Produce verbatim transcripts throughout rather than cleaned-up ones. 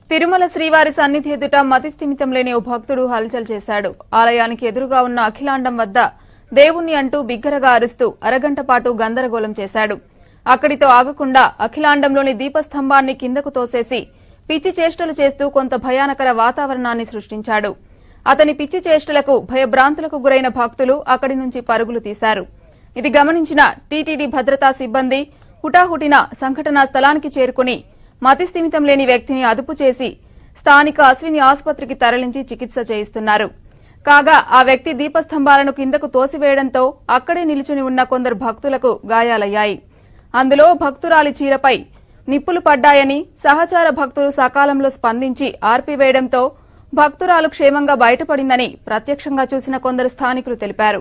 తిరుమల శ్రీవారి సన్నిధి ఎదుట మతిస్థిమితం లేని ఓ భక్తుడు హల్చల్ చేశాడు. ఆలయానికి ఎదురుగా ఉన్న అఖిలాండం వద్ద దేవుణ్ణి అంటూ బిగ్గరగా అరుస్తూ అరగంట పాటు గందరగోళం చేశాడు. అక్కడితో ఆగకుండా అఖిలాండంలోని దీపస్తంభాన్ని కిందకు తోసేసి పిచ్చి చేష్టలు చేస్తూ కొంత భయానకర వాతావరణాన్ని సృష్టించాడు. అతని పిచ్చి చేష్టలకు భయభ్రాంతులకు గురైన భక్తులు అక్కడి నుంచి పరుగులు తీశారు. ఇది గమనించిన టీటీడీ భద్రతా సిబ్బంది హుటాహుటిన సంఘటనా స్థలానికి చేరుకుని మతిస్థిమితం లేని వ్యక్తిని అదుపు చేసి స్థానిక అశ్విని ఆసుపత్రికి తరలించి చికిత్స చేయిస్తున్నారు. కాగా ఆ వ్యక్తి దీపస్తంభాలను కిందకు తోసివేయడంతో అక్కడే నిలుచుని ఉన్న కొందరు భక్తులకు గాయాలయ్యాయి. అందులో భక్తురాలి చీరపై నిప్పులు పడ్డాయని, సహచార భక్తులు సకాలంలో స్పందించి ఆర్పివేయడంతో భక్తురాలు క్షేమంగా బయటపడిందని ప్రత్యక్షంగా చూసిన కొందరు స్థానికులు తెలిపారు.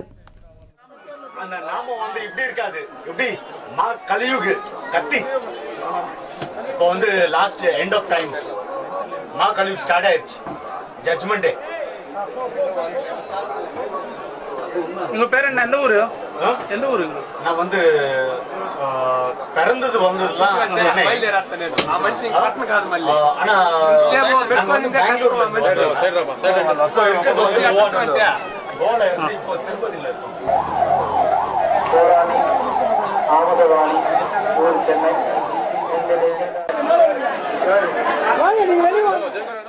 இப்போ வந்து லாஸ்ட் எண்ட் ஆஃப் டைம் மா கலியுக் ஸ்டார்ட் ஆயிடுச்சு. ஜட்ஜ்மெண்ட் டே. உங்க பேர் என்ன? எந்த ஊரு? எந்த ஊரு? நான் வந்து பிறந்தது வந்ததுலாம் சென்னை. ஆனா திருப்பதியில இருக்கும்.